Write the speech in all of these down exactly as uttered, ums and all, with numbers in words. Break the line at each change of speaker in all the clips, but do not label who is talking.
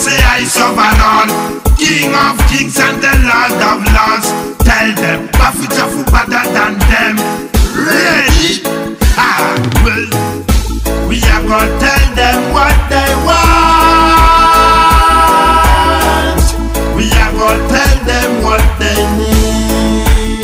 say I sovereign, King of kings and the Lord of lords. Tell them, Bafujafu better than them. Ready? Ah, well, we are gonna tell them what they want. We are gonna tell them what they need.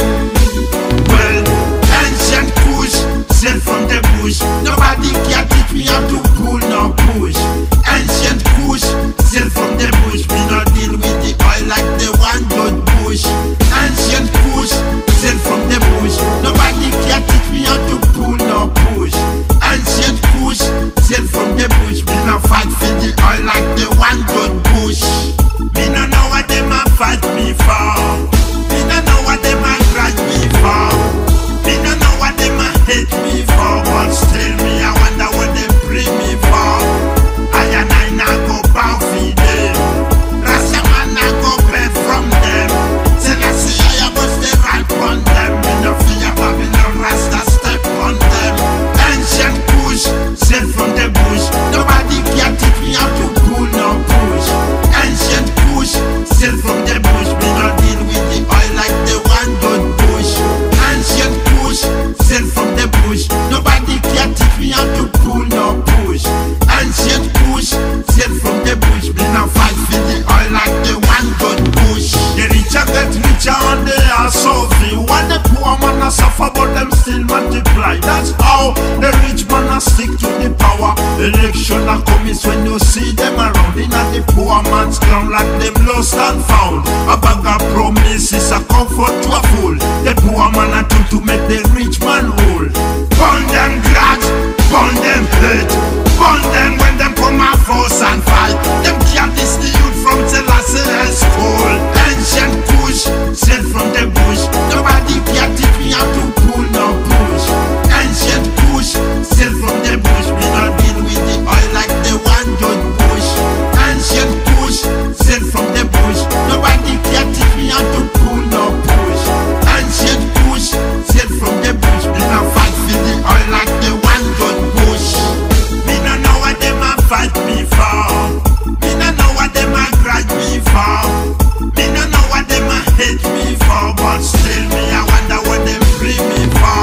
Well, ancient Kush, straight from the bush. Nobody can teach me how to pull no push. Ancient Kush, straight from the bush. We not deal with the oil like the one good bush. Ancient Kush, straight from the bush. Nobody can teach me how to pull no push. Ancient Kush, straight from the bush. We not fight for the oil like the one good bush. Me no know what them a fight me for. Me no know what them a grudge me for. Me no know what them a hate me for. But still me I wonder what they bring me for. I and I now go bow for them. Rasta man now go beg from them. Till I see I was the right on them. Me no fear Babylon Rasta step on them. Ancient Kush, straight from the bush. Nobody can teach me how to pull no push. Ancient Kush, straight from the bush. Me no deal with the oil like the one good bush. Ancient Kush, straight from the bush. Nobody can teach me how to pull no push. Ancient Kush, straight from the bush. Me no fight for the oil like the one good bush. The richer get richer and they are so few. While the poor man a suffer but them still multiply. That's how the rich man a stick to the power. Election a come is when you see them around. In the poor man's ground like them lost and found. A bag of promises a comfort to a fool. The poor man a tool to make the rich man rule. Burn them grudge, burn them hate. Burn them when them come a force and fight. Them can't diss the youth from Selassie school. Ancient Kush, straight from the bush. Nobody can teach me how to pull no push. Ancient Kush, straight from the bush. Me not deal with the oil like the one good bush. Ancient Kush, straight from the bush. Nobody can teach me how to pull no push. Ancient Kush, straight from the bush. Me not fight for the oil like the one good bush. Me no know what them a fight me for. Me no know what them a grudge me for. Me no know what them a hate me for. But still me I wonder what them bring me for.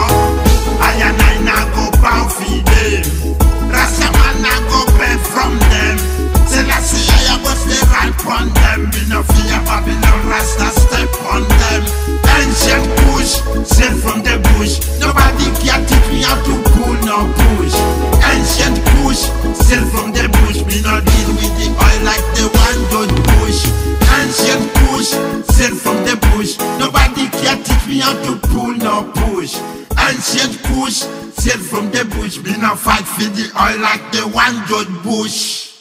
I and I now go bow for them. Rasta man now go beg from them. Till I see I was the right on them. Me no fear Babylon Rasta step on them. Ancient Kush, straight from the bush. Nobody can teach me how to pull no push. Ancient Kush, straight from the bush. Me no deal with the oil like the one good bush. Ancient Kush, straight from the bush. Nobody can teach me how to pull no push. Ancient Kush, straight from the bush. Me no fight for the oil like the one good bush.